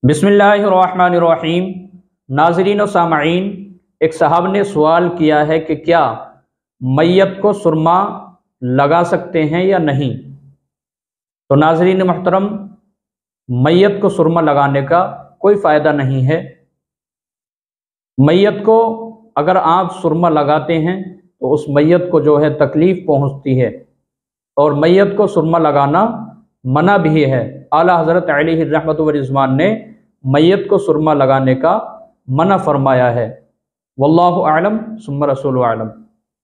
बिस्मिल्लाहिर्रहमानिर्रहीम। नाज़रीन व सामईन, एक साहब ने सवाल किया है कि क्या मैयत को सुरमा लगा सकते हैं या नहीं। तो नाज़रीन मोहतरम, मैयत को सुरमा लगाने का कोई फ़ायदा नहीं है। मैयत को अगर आप सुरमा लगाते हैं तो उस मैयत को जो है तकलीफ़ पहुँचती है, और मैयत को सुरमा लगाना मना भी है। आला हज़रत अलैहि रहमत व रिज़वान ने मैयत को सुरमा लगाने का मना फरमाया है। वल्लाहु आलम सुम्मा रसूलु आलम।